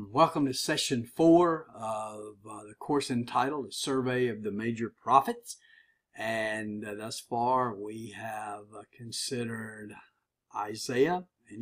Welcome to session 4 of the course entitled A Survey of the Major Prophets. And thus far we have considered Isaiah and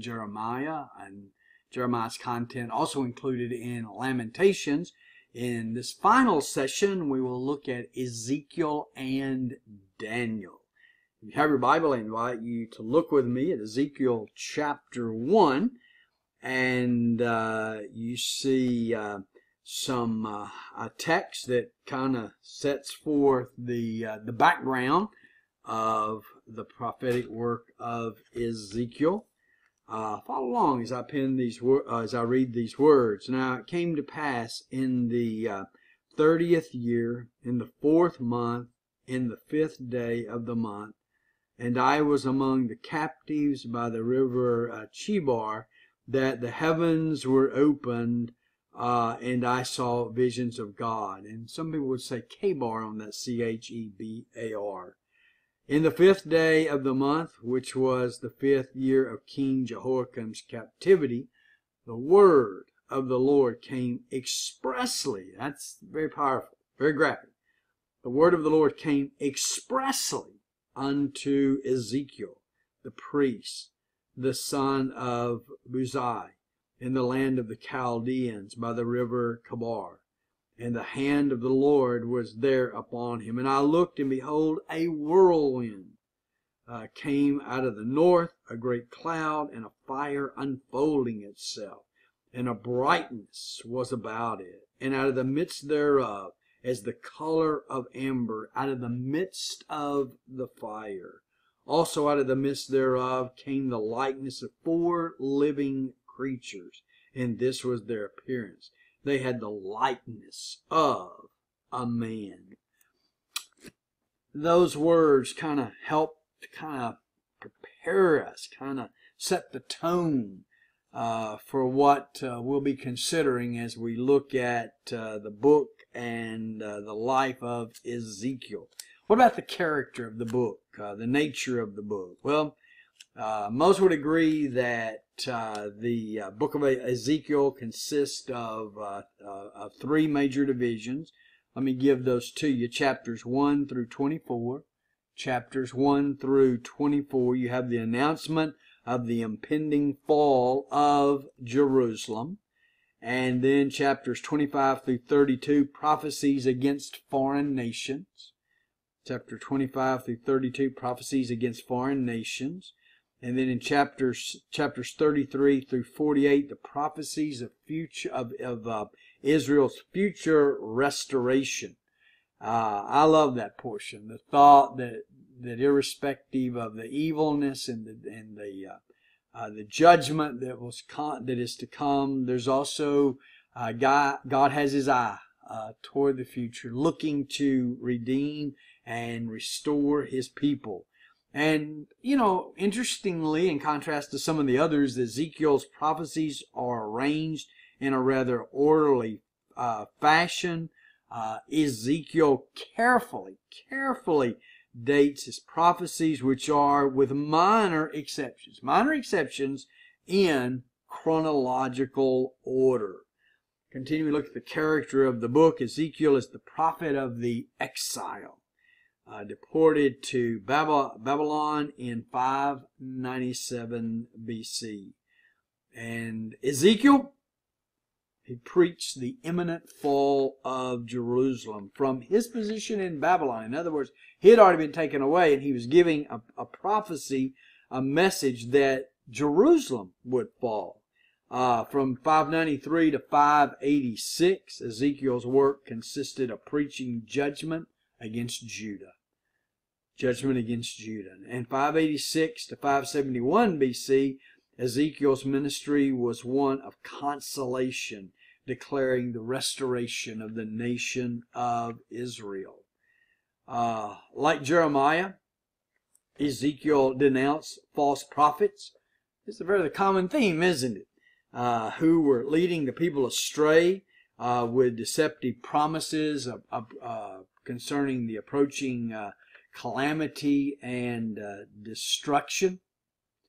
Jeremiah's content also included in Lamentations. In this final session we will look at Ezekiel and Daniel. If you have your Bible, I invite you to look with me at Ezekiel chapter 1. And you see some text that kind of sets forth the background of the prophetic work of Ezekiel. Follow along as I read these words. Now it came to pass in the 30th year, in the 4th month, in the 5th day of the month, and I was among the captives by the river Chebar, that the heavens were opened, and I saw visions of God. And some people would say Chebar on that, Chebar. In the 5th day of the month, which was the 5th year of King Jehoiakim's captivity, the word of the Lord came expressly. That's very powerful, very graphic. The word of the Lord came expressly unto Ezekiel, the priest, the son of Buzi, in the land of the Chaldeans by the river Chebar. And the hand of the Lord was there upon him. And I looked, and behold, a whirlwind came out of the north, a great cloud, and a fire unfolding itself. And a brightness was about it, and out of the midst thereof, as the color of amber, out of the midst of the fire. Also out of the midst thereof came the likeness of 4 living creatures, and this was their appearance. They had the likeness of a man. Those words kind of help to prepare us, kind of set the tone for what we'll be considering as we look at the book and the life of Ezekiel. What about the character of the book, the nature of the book? Well, most would agree that the book of Ezekiel consists of 3 major divisions. Let me give those to you. Chapters 1 through 24. Chapters 1 through 24, you have the announcement of the impending fall of Jerusalem. And then chapters 25 through 32, prophecies against foreign nations. Chapter 25 through 32, prophecies against foreign nations. And then in chapters 33 through 48, the prophecies of Israel's future restoration. I love that portion. The thought that irrespective of the evilness and the judgment that is to come, there's also God has His eye toward the future, looking to redeem and restore His people. And, interestingly, in contrast to some of the others, Ezekiel's prophecies are arranged in a rather orderly fashion. Ezekiel carefully dates his prophecies, which are with minor exceptions in chronological order. Continuing to look at the character of the book, Ezekiel is the prophet of the exile. Deported to Babylon in 597 BC. And Ezekiel, he preached the imminent fall of Jerusalem from his position in Babylon. In other words, he had already been taken away, and he was giving a prophecy, a message that Jerusalem would fall. From 593 to 586, Ezekiel's work consisted of preaching judgment against Judah. And 586 to 571 BC, Ezekiel's ministry was one of consolation, declaring the restoration of the nation of Israel. Like Jeremiah, Ezekiel denounced false prophets. It's a very common theme, isn't it? Who were leading the people astray with deceptive promises concerning the approaching calamity and destruction.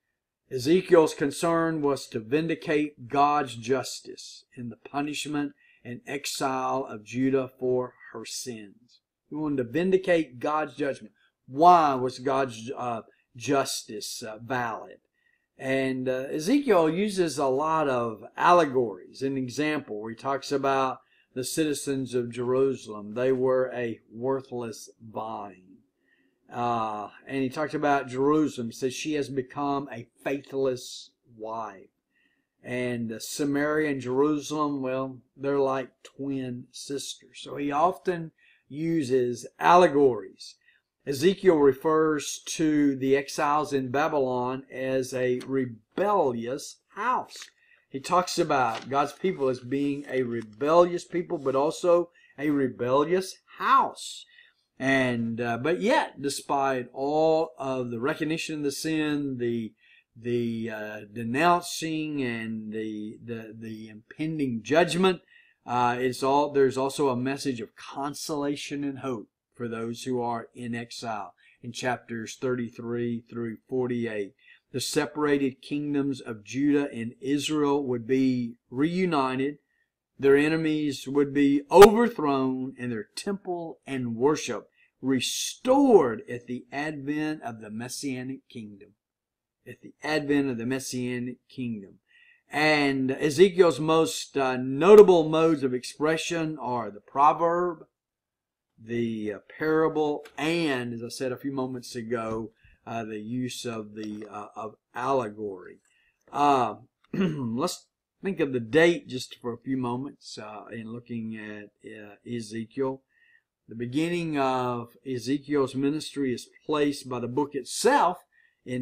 Ezekiel's concern was to vindicate God's justice in the punishment and exile of Judah for her sins. He wanted to vindicate God's judgment. Why was God's justice valid? And Ezekiel uses a lot of allegories. An example where he talks about the citizens of Jerusalem. They were a worthless vine. And he talks about Jerusalem. He says she has become a faithless wife. And Samaria and Jerusalem, well, they're like twin sisters. So he often uses allegories. Ezekiel refers to the exiles in Babylon as a rebellious house. He talks about God's people as being a rebellious people, but also a rebellious house. And but yet, despite all of the recognition of the sin, the denouncing, and the impending judgment, there's also a message of consolation and hope for those who are in exile. In chapters 33 through 48, the separated kingdoms of Judah and Israel would be reunited. Their enemies would be overthrown, and their temple and worship restored at the advent of the Messianic kingdom. At the advent of the Messianic kingdom. And Ezekiel's most notable modes of expression are the proverb, the parable, and, as I said a few moments ago, the use of of allegory. Let's think of the date just for a few moments in looking at Ezekiel. The beginning of Ezekiel's ministry is placed by the book itself in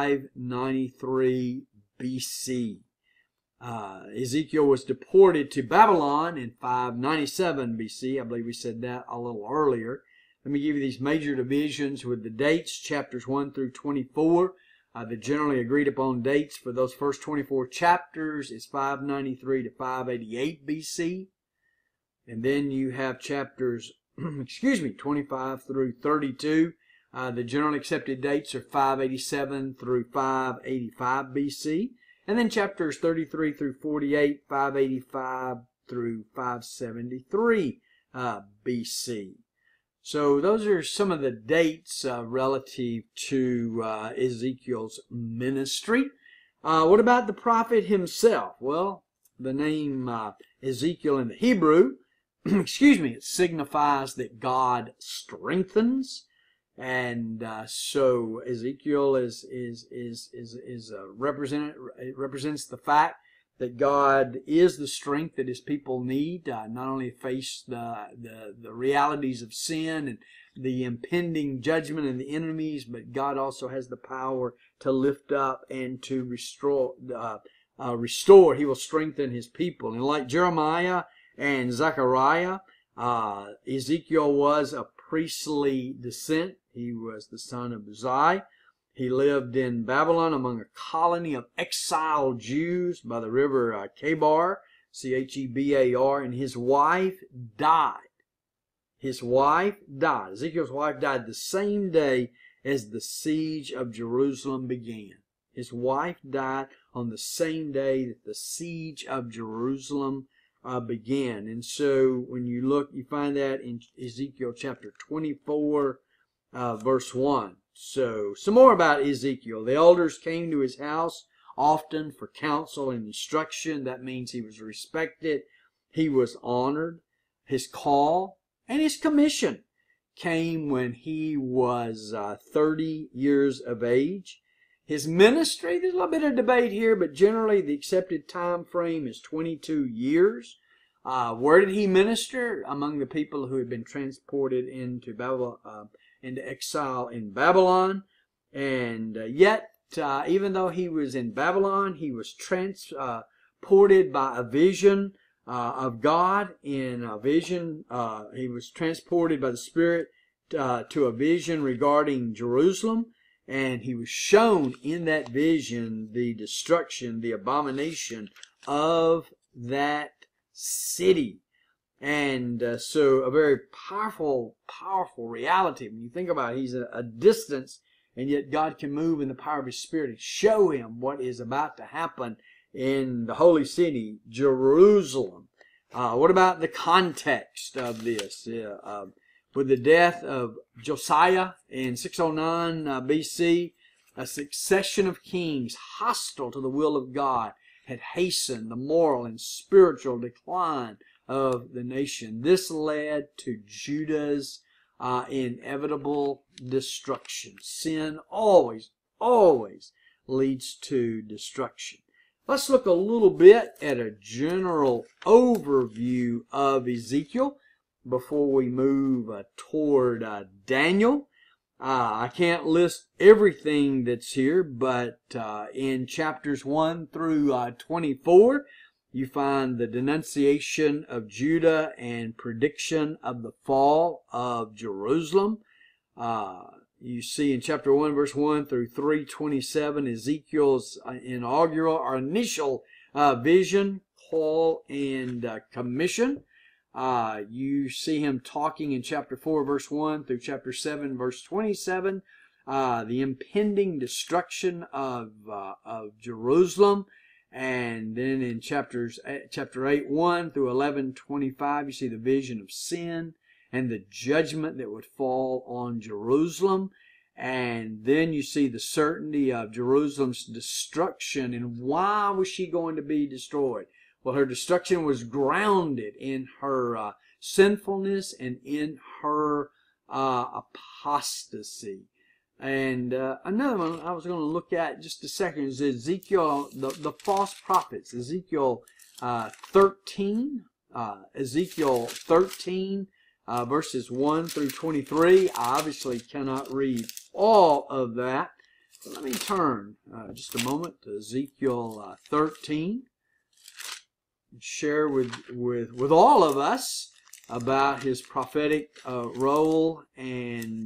593 BC. Ezekiel was deported to Babylon in 597 BC. I believe we said that a little earlier. Let me give you these major divisions with the dates, chapters 1 through 24. The generally agreed upon dates for those first 24 chapters is 593 to 588 BC. And then you have chapters 25 through 32. The generally accepted dates are 587 through 585 BC. And then chapters 33 through 48, 585 through 573 BC. So those are some of the dates relative to Ezekiel's ministry. What about the prophet himself? Well, the name Ezekiel in the Hebrew, it signifies that God strengthens. And so Ezekiel represents the fact that God is the strength that His people need, not only to face the realities of sin and the impending judgment and the enemies, but God also has the power to lift up and to restore. He will strengthen His people. And like Jeremiah and Zechariah, Ezekiel was a priestly descent. He was the son of Uzziah. He lived in Babylon among a colony of exiled Jews by the river Chebar, Chebar, and his wife died. Ezekiel's wife died the same day as the siege of Jerusalem began. His wife died on the same day that the siege of Jerusalem began. And so when you look, you find that in Ezekiel chapter 24, verse 1. So, some more about Ezekiel. The elders came to his house often for counsel and instruction. That means he was respected. He was honored. His call and his commission came when he was 30 years of age. His ministry, there's a little bit of debate here, but generally the accepted time frame is 22 years. Where did he minister? Among the people who had been transported into Babylon, into exile in Babylon. And yet, even though he was in Babylon, he was transported by a vision of God. In a vision, he was transported by the Spirit to a vision regarding Jerusalem. And he was shown in that vision the destruction, the abomination of that city. And so a very powerful reality. When you think about it, he's a distance and yet God can move in the power of His Spirit and show him what is about to happen in the holy city, Jerusalem. What about the context of this? With the death of Josiah in 609 BC, a succession of kings hostile to the will of God had hastened the moral and spiritual decline of the nation. This led to Judah's inevitable destruction. Sin always leads to destruction. Let's look a little bit at a general overview of Ezekiel before we move toward Daniel. I can't list everything that's here, but in chapters 1 through 24, you find the denunciation of Judah and prediction of the fall of Jerusalem. You see in chapter 1, verse 1 through 3:27, Ezekiel's inaugural or initial vision, call, and commission. You see him talking in chapter 4, verse 1 through chapter 7, verse 27, the impending destruction of Jerusalem. And then in chapter 8, 1 through 11:25, you see the vision of sin and the judgment that would fall on Jerusalem. And then you see the certainty of Jerusalem's destruction. And why was she going to be destroyed? Well, her destruction was grounded in her sinfulness and in her apostasy. And another one I was going to look at just a second is Ezekiel, the false prophets. Ezekiel 13. Ezekiel 13, verses 1 through 23. I obviously cannot read all of that. But let me turn just a moment to Ezekiel 13. Share with all of us about his prophetic role and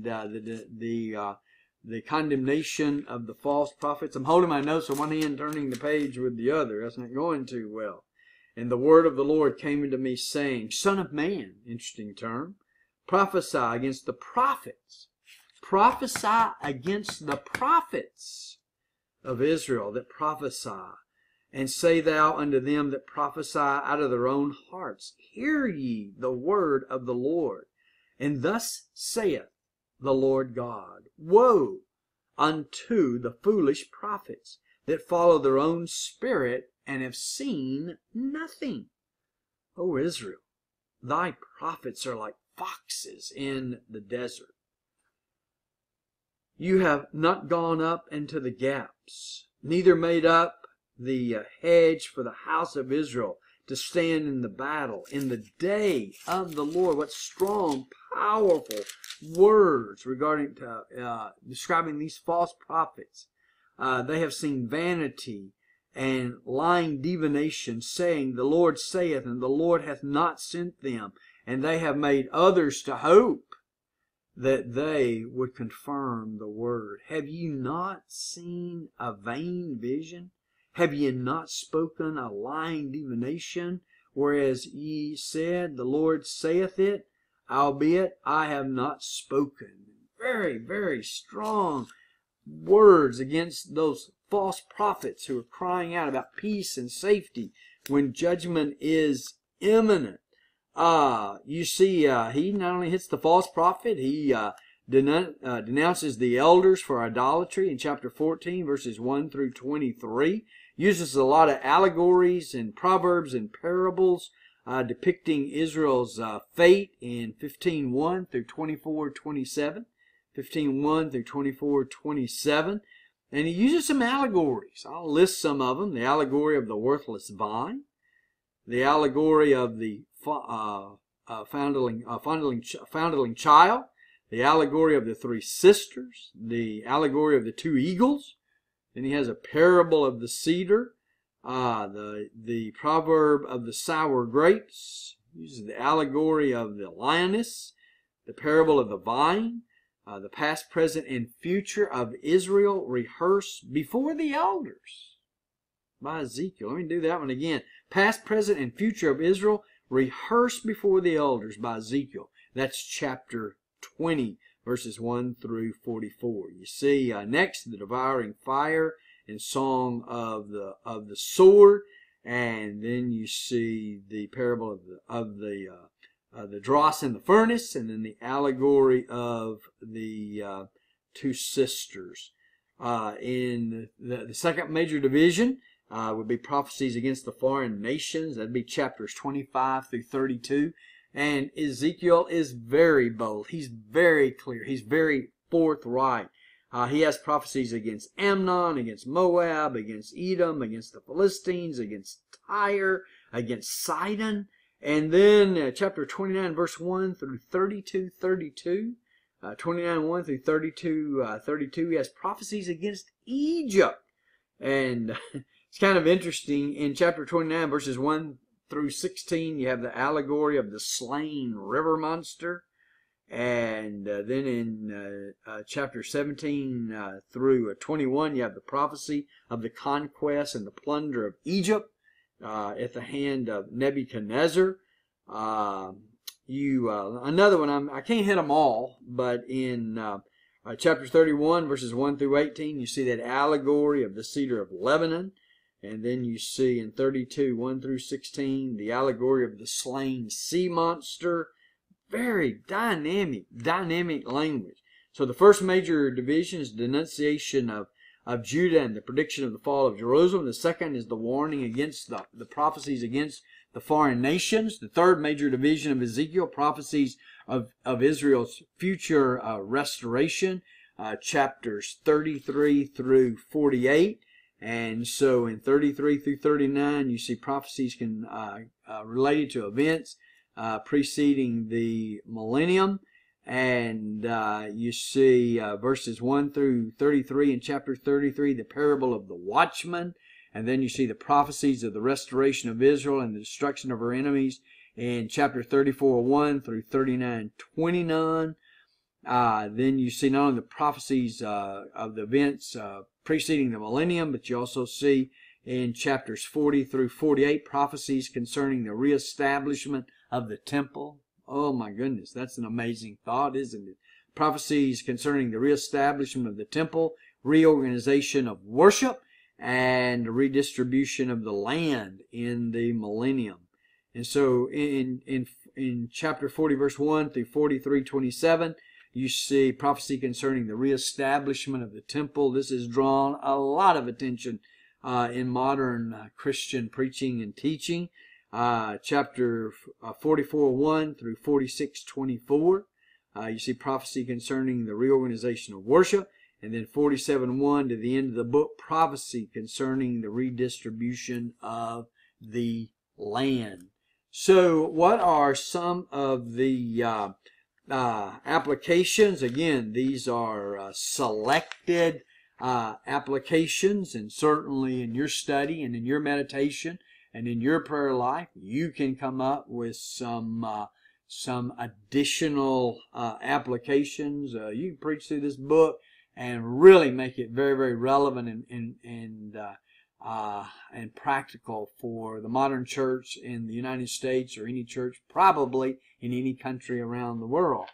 the condemnation of the false prophets. I'm holding my notes with one hand, turning the page with the other. That's not going too well. And the word of the Lord came unto me, saying, Son of man, interesting term, prophesy against the prophets. Prophesy against the prophets of Israel that prophesy. And say thou unto them that prophesy out of their own hearts, Hear ye the word of the Lord. And thus saith the Lord God, Woe unto the foolish prophets that follow their own spirit and have seen nothing. O Israel, thy prophets are like foxes in the desert. You have not gone up into the gaps, neither made up the hedge for the house of Israel to stand in the battle in the day of the Lord. What strong, powerful words regarding describing these false prophets. They have seen vanity and lying divination, saying, The Lord saith, and the Lord hath not sent them. And they have made others to hope that they would confirm the word. Have ye not seen a vain vision? Have ye not spoken a lying divination? Whereas ye said, The Lord saith it, albeit I have not spoken. Very, very strong words against those false prophets who are crying out about peace and safety when judgment is imminent. You see, he not only hits the false prophet, he denounces the elders for idolatry in chapter 14, verses 1 through 23. Uses a lot of allegories and proverbs and parables depicting Israel's fate in 15:1 through 24:27. 15:1 through 24:27. And he uses some allegories. I'll list some of them. The allegory of the worthless vine. The allegory of the foundling child. The allegory of the three sisters. The allegory of the two eagles. Then he has a parable of the cedar. The proverb of the sour grapes. He uses the allegory of the lioness. The parable of the vine. The past, present, and future of Israel rehearsed before the elders by Ezekiel. Let me do that one again. Past, present, and future of Israel rehearsed before the elders by Ezekiel. That's chapter 20, verses 1 through 44. You see next the devouring fire and song of the sword, and then you see the parable of the dross in the furnace, and then the allegory of the two sisters. In the second major division would be prophecies against the foreign nations. That'd be chapters 25 through 32. And Ezekiel is very bold. He's very clear. He's very forthright. He has prophecies against Ammon, against Moab, against Edom, against the Philistines, against Tyre, against Sidon. And then chapter 29, verse 1 through 32, 29, 1 through 32, he has prophecies against Egypt. And it's kind of interesting. In chapter 29, verses 1 through 16, you have the allegory of the slain river monster. And then in chapter 17 through 21, you have the prophecy of the conquest and the plunder of Egypt at the hand of Nebuchadnezzar. Another one, I can't hit them all, but in chapter 31, verses 1 through 18, you see that allegory of the cedar of Lebanon. And then you see in 32, 1 through 16, the allegory of the slain sea monster. Very dynamic language. So the first major division is denunciation of Judah and the prediction of the fall of Jerusalem. The second is the warning against the prophecies against the foreign nations. The third major division of Ezekiel, prophecies of Israel's future restoration, chapters 33 through 48. And so in 33 through 39, you see prophecies related to events preceding the millennium. And you see verses 1 through 33 in chapter 33, the parable of the watchman. And then you see the prophecies of the restoration of Israel and the destruction of her enemies in chapter 34, 1 through 39, 29. Then you see not only the prophecies of the events preceding the millennium, but you also see in chapters 40 through 48 prophecies concerning the reestablishment of the temple. Oh my goodness, that's an amazing thought, isn't it? Prophecies concerning the reestablishment of the temple, reorganization of worship, and redistribution of the land in the millennium. And so in chapter 40, verse 1 through 43:27, you see prophecy concerning the reestablishment of the temple. This has drawn a lot of attention in modern Christian preaching and teaching. Chapter 44:1 through 46:24, you see prophecy concerning the reorganization of worship. And then 47:1 to the end of the book, prophecy concerning the redistribution of the land. So what are some of the applications? Again, these are selected applications, and certainly in your study and in your meditation and in your prayer life, you can come up with some additional applications. You can preach through this book and really make it very, very relevant and practical for the modern church in the United States, or any church probably in any country around the world.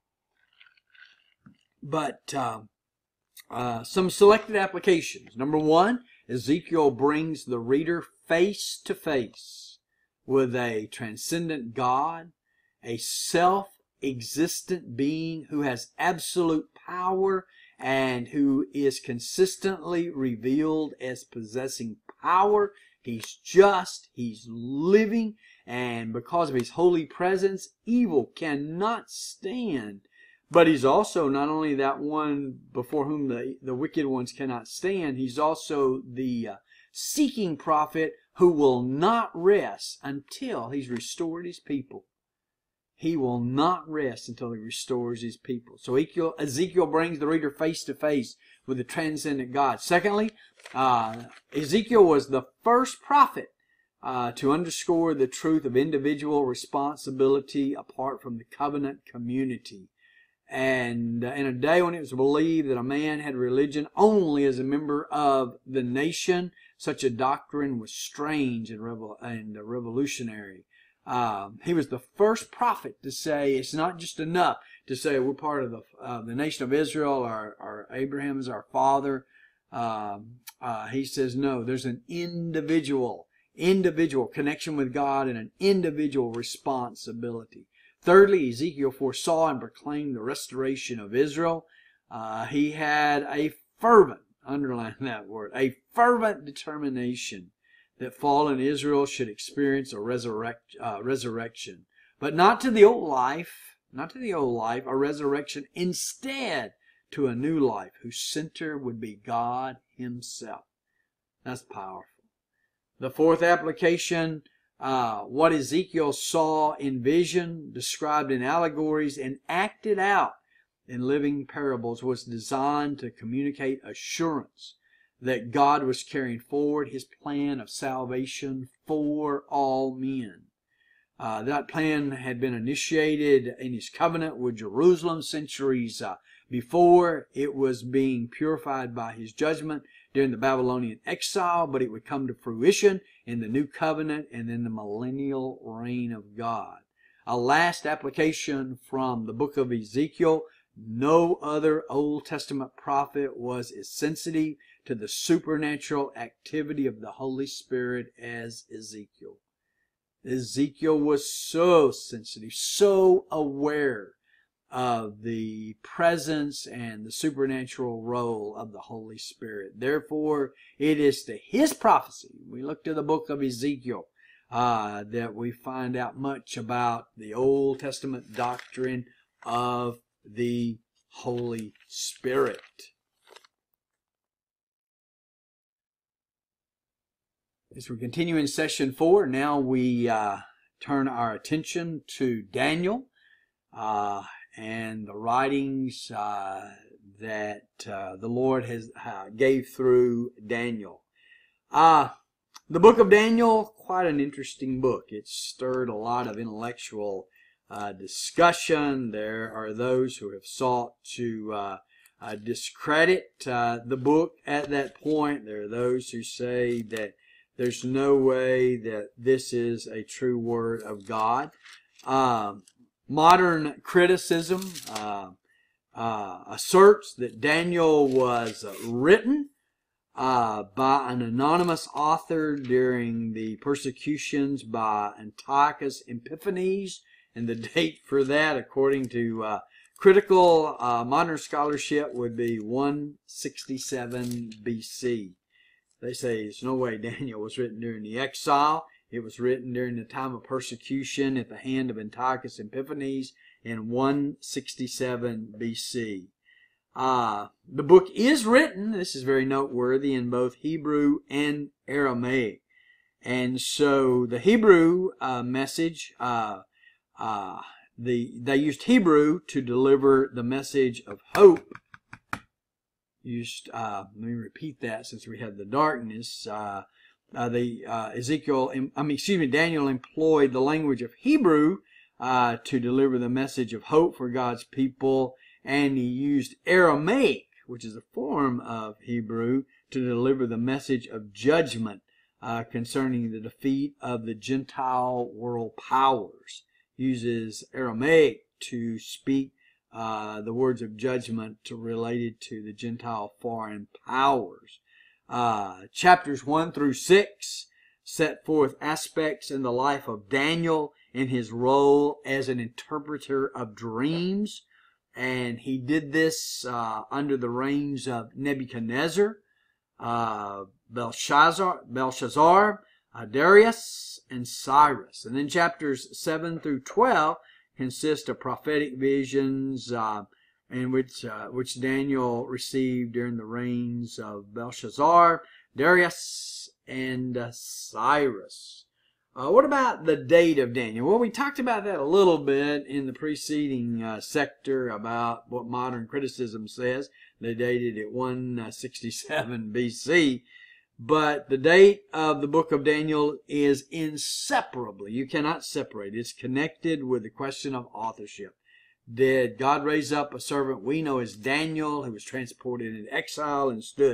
But some selected applications. Number one, Ezekiel brings the reader face to face with a transcendent God, a self-existent being who has absolute power and who is consistently revealed as possessing power. He's just, he's living, and because of his holy presence, evil cannot stand. But he's also not only that one before whom the wicked ones cannot stand, he's also the seeking prophet who will not rest until he's restored his people. He will not rest until he restores his people. So Ezekiel brings the reader face to face with the transcendent God. Secondly, Ezekiel was the first prophet to underscore the truth of individual responsibility apart from the covenant community. And in a day when it was believed that a man had religion only as a member of the nation, such a doctrine was strange and revolutionary. He was the first prophet to say it's not just enough to say we're part of the nation of Israel, or Abraham is our father. He says no, there's an individual connection with God and an individual responsibility. Thirdly, Ezekiel foresaw and proclaimed the restoration of Israel. He had a fervent, underline that word, a fervent determination that fallen Israel should experience a resurrection. But not to the old life, a resurrection instead to a new life whose center would be God Himself. That's powerful. The fourth application, what Ezekiel saw in vision, described in allegories, and acted out in living parables was designed to communicate assurance that God was carrying forward His plan of salvation for all men. That plan had been initiated in His covenant with Jerusalem centuries before. It was being purified by His judgment during the Babylonian exile, but it would come to fruition in the new covenant and in the millennial reign of God. A last application from the book of Ezekiel: no other Old Testament prophet was as sensitive to the supernatural activity of the Holy Spirit as Ezekiel. Ezekiel was so sensitive, so aware of the presence and the supernatural role of the Holy Spirit. Therefore, it is to his prophecy, we look to the book of Ezekiel, that we find out much about the Old Testament doctrine of the Holy Spirit. As we continue in session 4, now we turn our attention to Daniel and the writings that the Lord has gave through Daniel. The book of Daniel, quite an interesting book. It stirred a lot of intellectual discussion. There are those who have sought to discredit the book at that point. There are those who say that there's no way that this is a true word of God. Modern criticism asserts that Daniel was written by an anonymous author during the persecutions by Antiochus Epiphanes, and the date for that, according to critical modern scholarship, would be 167 BC. They say there's no way Daniel was written during the exile. It was written during the time of persecution at the hand of Antiochus Epiphanes in 167 BC. The book is written, this is very noteworthy, in both Hebrew and Aramaic. And so the Hebrew message, they used Hebrew to deliver the message of hope. Let me repeat that since we had the darkness. Daniel employed the language of Hebrew to deliver the message of hope for God's people, and he used Aramaic, which is a form of Hebrew, to deliver the message of judgment concerning the defeat of the Gentile world powers. He uses Aramaic to speak the words of judgment related to the Gentile foreign powers. Chapters 1 through 6 set forth aspects in the life of Daniel in his role as an interpreter of dreams. And he did this under the reigns of Nebuchadnezzar, Belshazzar, Darius, and Cyrus. And then chapters 7 through 12 consist of prophetic visions in which Daniel received during the reigns of Belshazzar, Darius, and Cyrus. What about the date of Daniel? Well, we talked about that a little bit in the preceding sector about what modern criticism says. They dated at 167 BC. But the date of the book of Daniel is inseparably, you cannot separate, it's connected with the question of authorship. Did God raise up a servant we know as Daniel, who was transported into exile and stood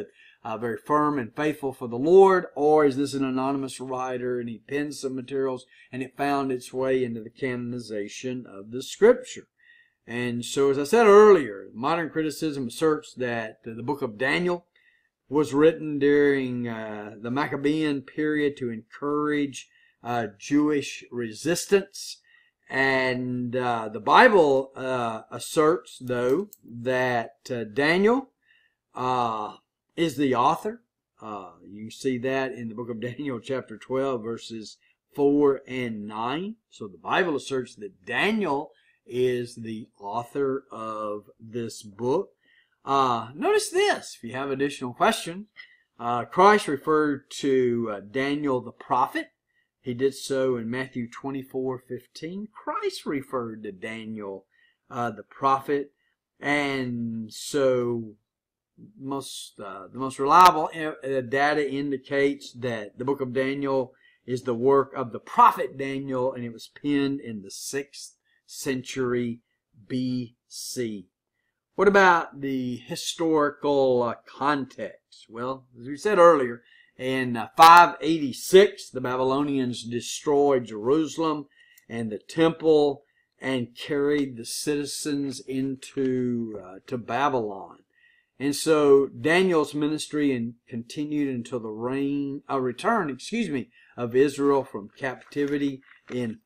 very firm and faithful for the Lord, or is this an anonymous writer and he penned some materials and it found its way into the canonization of the Scripture? And so, as I said earlier, modern criticism asserts that the book of Daniel was written during the Maccabean period to encourage Jewish resistance. And the Bible asserts, though, that Daniel is the author. You see that in the book of Daniel, chapter 12, verses 4 and 9. So the Bible asserts that Daniel is the author of this book. Notice this, if you have additional questions. Christ referred to Daniel the prophet. He did so in Matthew 24:15. Christ referred to Daniel the prophet. And so the most reliable data indicates that the book of Daniel is the work of the prophet Daniel, and it was penned in the 6th century BC. What about the historical context? Well, as we said earlier, in 586, the Babylonians destroyed Jerusalem and the temple and carried the citizens into to Babylon. And so Daniel's ministry continued until the return of Israel from captivity in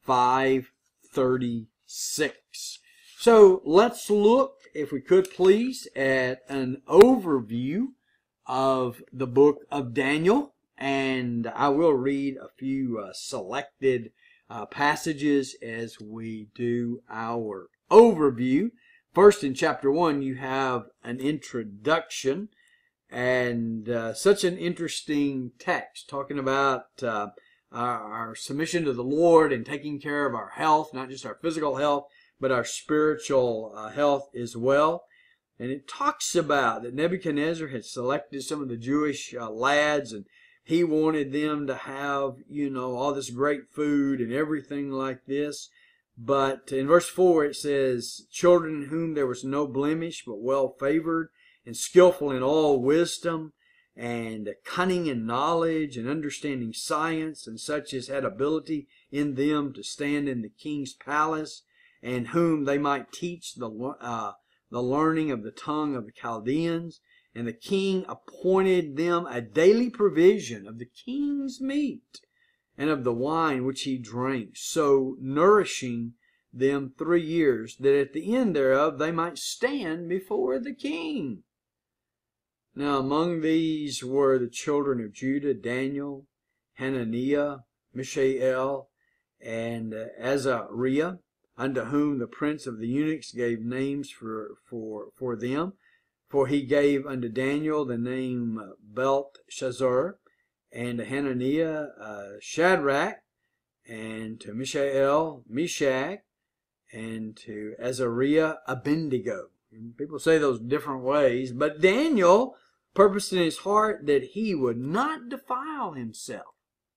536. So let's look, if we could please, at an overview of the book of Daniel. And I will read a few selected passages as we do our overview. First, in chapter 1, you have an introduction, and such an interesting text talking about our submission to the Lord and taking care of our health, not just our physical health, but our spiritual health as well. And it talks about that Nebuchadnezzar had selected some of the Jewish lads, and he wanted them to have, all this great food and everything like this. But in verse 4 it says, children in whom there was no blemish, but well favored, and skillful in all wisdom, and cunning in knowledge, and understanding science, and such as had ability in them to stand in the king's palace, and whom they might teach the learning of the tongue of the Chaldeans. And the king appointed them a daily provision of the king's meat, and of the wine which he drank, so nourishing them 3 years, that at the end thereof they might stand before the king. Now among these were the children of Judah, Daniel, Hananiah, Mishael, and Azariah, unto whom the prince of the eunuchs gave names for them. For he gave unto Daniel the name Belteshazzar, and to Hananiah Shadrach, and to Mishael Meshach, and to Azariah Abednego. And people say those different ways, but Daniel purposed in his heart that he would not defile himself.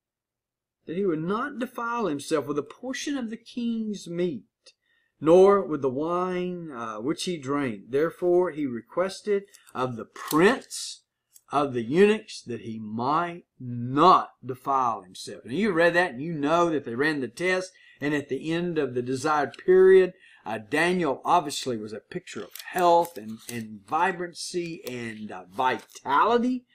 That he would not defile himself with a portion of the king's meat, nor with the wine which he drank. Therefore he requested of the prince of the eunuchs that he might not defile himself. And you read that, and you know that they ran the test, and at the end of the desired period, Daniel obviously was a picture of health and vibrancy and vitality.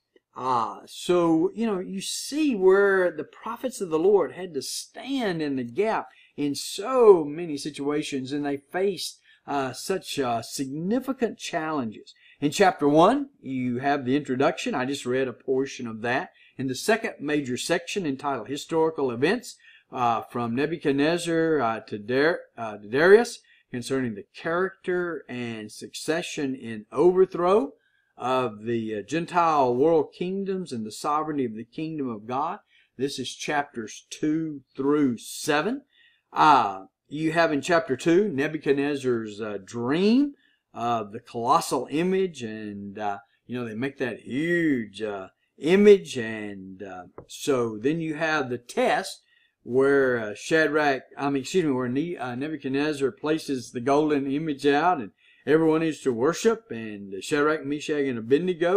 So, you see where the prophets of the Lord had to stand in the gap in so many situations, and they faced such significant challenges. In chapter 1, you have the introduction. I just read a portion of that. In the second major section entitled Historical Events, from Nebuchadnezzar to Darius, concerning the character and succession and overthrow of the Gentile world kingdoms and the sovereignty of the kingdom of God. This is chapters 2 through 7. You have in chapter 2 Nebuchadnezzar's dream of the colossal image, and they make that huge image, and so then you have the test where Nebuchadnezzar places the golden image out, and everyone is to worship, and Shadrach, Meshach, and Abednego,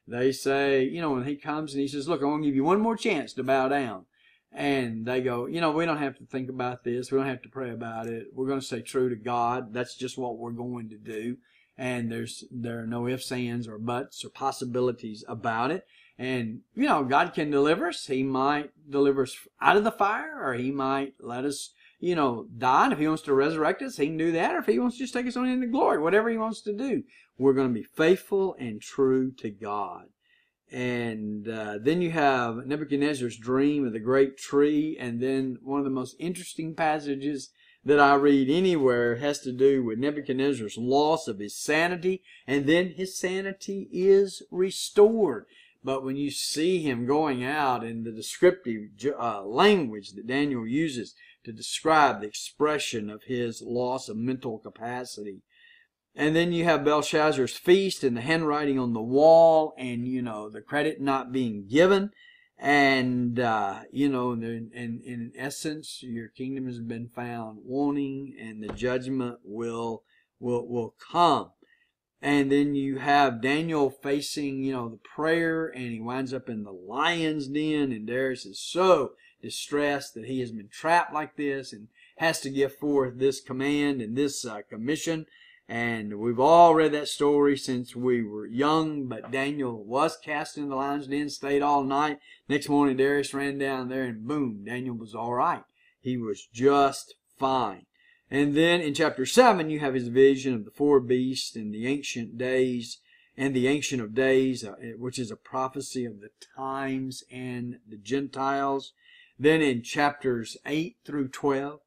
They say, you know, when he comes and he says, look, I'm going to give you one more chance to bow down. And they go, you know, we don't have to think about this. We don't have to pray about it. We're going to stay true to God. That's just what we're going to do. And there are no ifs, ands, or buts or possibilities about it. And, you know, God can deliver us. He might deliver us out of the fire, or he might let us, you know, die. And if he wants to resurrect us, he can do that. Or if he wants to just take us on into glory, whatever he wants to do, we're going to be faithful and true to God. And then you have Nebuchadnezzar's dream of the great tree. And then one of the most interesting passages that I read anywhere has to do with Nebuchadnezzar's loss of his sanity. And then his sanity is restored. But when you see him going out in the descriptive language that Daniel uses to describe the expression of his loss of mental capacity. And then you have Belshazzar's feast and the handwriting on the wall, and, you know, the credit not being given. And, you know, in essence, your kingdom has been found wanting, and the judgment will come. And then you have Daniel facing, you know, the prayer, and he winds up in the lion's den, and Darius is so distressed that he has been trapped like this and has to give forth this command and this commission. And we've all read that story since we were young, but Daniel was cast in the lion's den, stayed all night. Next morning, Darius ran down there, and boom, Daniel was all right. He was just fine. And then in chapter 7, you have his vision of the four beasts and the ancient days, and the Ancient of Days, which is a prophecy of the times and the Gentiles. Then in chapters 8 through 12,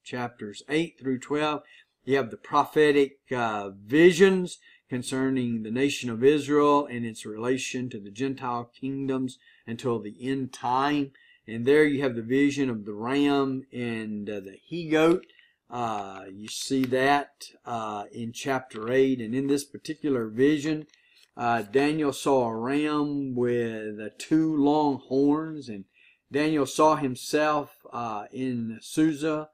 you have the prophetic visions concerning the nation of Israel and its relation to the Gentile kingdoms until the end time. And there you have the vision of the ram and the he-goat. You see that in chapter 8. And in this particular vision, Daniel saw a ram with two long horns. And Daniel saw himself in Susa.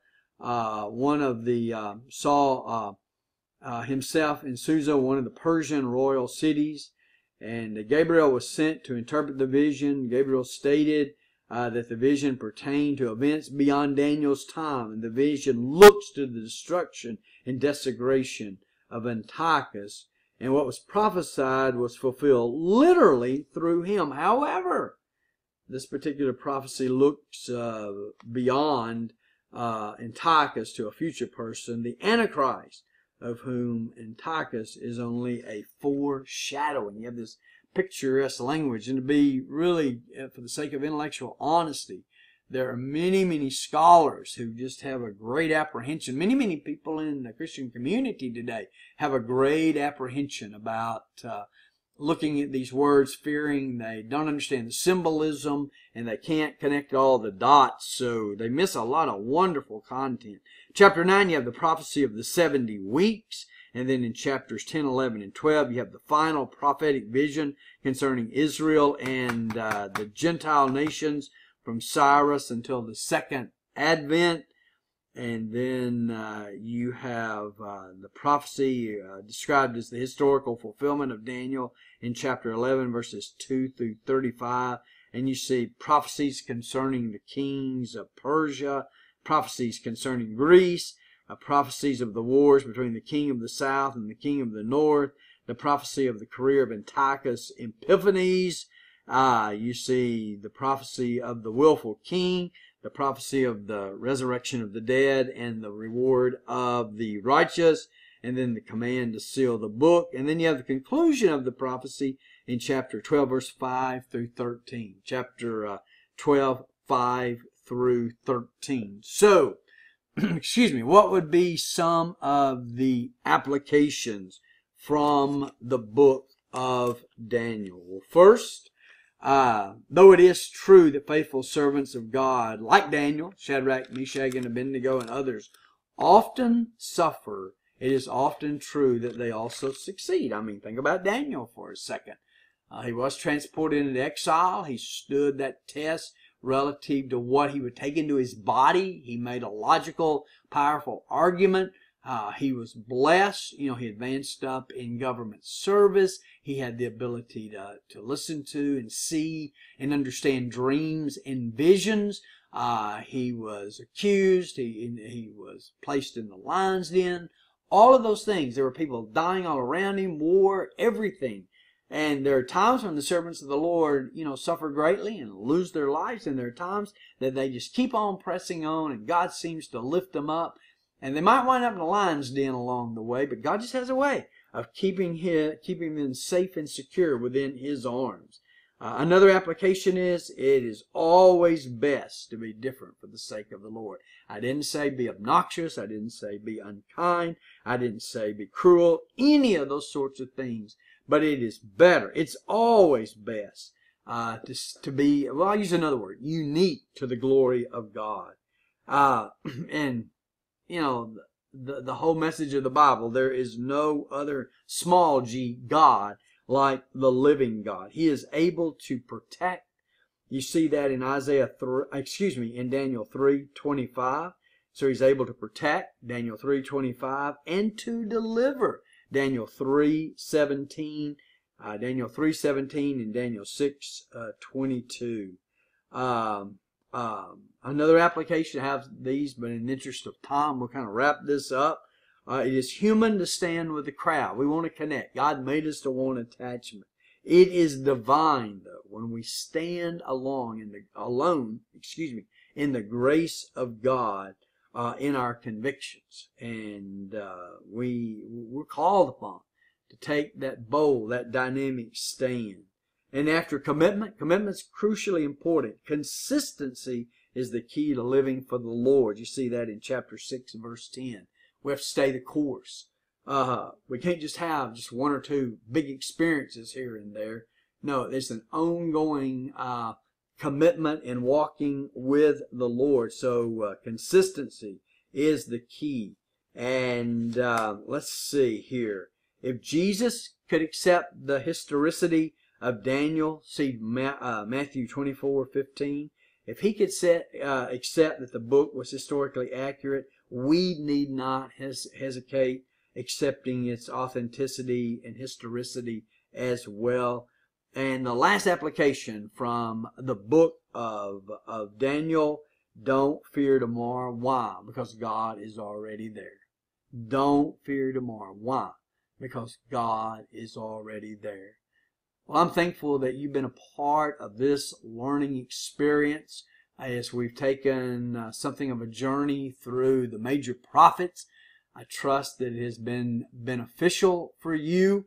Himself in Susa, one of the Persian royal cities. And Gabriel was sent to interpret the vision. Gabriel stated that the vision pertained to events beyond Daniel's time, and the vision looks to the destruction and desecration of Antiochus, and what was prophesied was fulfilled literally through him. However, this particular prophecy looks beyond Antiochus to a future person, the Antichrist, of whom Antiochus is only a foreshadowing. You have this picturesque language, and to be really, for the sake of intellectual honesty, there are many scholars who just have a great apprehension. Many people in the Christian community today have a great apprehension about looking at these words, fearing they don't understand the symbolism and they can't connect all the dots, so they miss a lot of wonderful content. Chapter 9, you have the prophecy of the 70 weeks. And then in chapters 10, 11, and 12, you have the final prophetic vision concerning Israel and the Gentile nations from Cyrus until the second advent. And then you have the prophecy described as the historical fulfillment of Daniel in chapter 11, verses 2 through 35. And you see prophecies concerning the kings of Persia, prophecies concerning Greece, prophecies of the wars between the king of the south and the king of the north, the prophecy of the career of Antiochus Epiphanes. You see the prophecy of the willful king, the prophecy of the resurrection of the dead and the reward of the righteous, and then the command to seal the book. And then you have the conclusion of the prophecy in chapter 12, verse 5 through 13. Chapter 12, 5 through 13. So, excuse me, what would be some of the applications from the book of Daniel? Well, first, though it is true that faithful servants of God, like Daniel, Shadrach, Meshach, and Abednego, and others, often suffer, it is often true that they also succeed. I mean, think about Daniel for a second. He was transported into exile. He stood that test relative to what he would take into his body. He made a logical, powerful argument. He was blessed. He advanced up in government service. He had the ability to listen to and see and understand dreams and visions. He was accused. He was placed in the lion's den. All of those things. There were people dying all around him, war, everything. And there are times when the servants of the Lord, suffer greatly and lose their lives. And there are times that they just keep on pressing on and God seems to lift them up. And they might wind up in a lion's den along the way, but God just has a way of keeping them safe and secure within His arms. Another application is, it is always best to be different for the sake of the Lord. I didn't say be obnoxious. I didn't say be unkind. I didn't say be cruel. Any of those sorts of things. But it is better. It's always best to be, well, I'll use another word, unique to the glory of God. And the whole message of the Bible, there is no other small g God like the living God. He is able to protect. You see that in in Daniel 3:25. So He's able to protect, Daniel 3:25, and to deliver, Daniel 3:17, Daniel 3:17, and Daniel 6:22. Another application, I have these, but in the interest of time, we'll kind of wrap this up. It is human to stand with the crowd. We want to connect. God made us to want attachment. It is divine, though, when we stand alone in the grace of God in our convictions. And we're called upon to take that bold, that dynamic stand. And after commitment's crucially important. Consistency is the key to living for the Lord. You see that in chapter 6, verse 10. We have to stay the course. We can't just have just one or two big experiences here and there. No, it's an ongoing commitment in walking with the Lord. So consistency is the key. And let's see here. If Jesus could accept the historicity of Daniel, see Matthew 24:15. If He could accept that the book was historically accurate, we need not hesitate accepting its authenticity and historicity as well. And the last application from the book of Daniel, don't fear tomorrow. Why? Because God is already there. Don't fear tomorrow. Why? Because God is already there. Well, I'm thankful that you've been a part of this learning experience as we've taken something of a journey through the major prophets. I trust that it has been beneficial for you.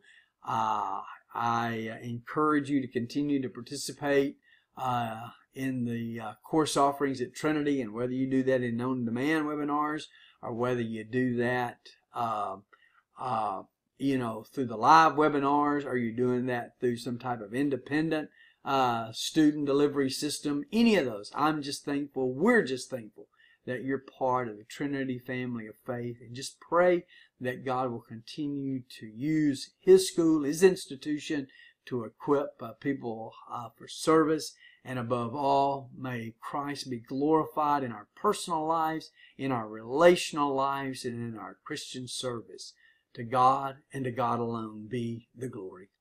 I encourage you to continue to participate in the course offerings at Trinity, and whether you do that in on-demand webinars or whether you do that through the live webinars, or you're doing that through some type of independent student delivery system, any of those, I'm just thankful, we're just thankful that you're part of the Trinity family of faith, and just pray that God will continue to use His school, His institution, to equip people for service. And above all, may Christ be glorified in our personal lives, in our relational lives, and in our Christian service. To God and to God alone be the glory.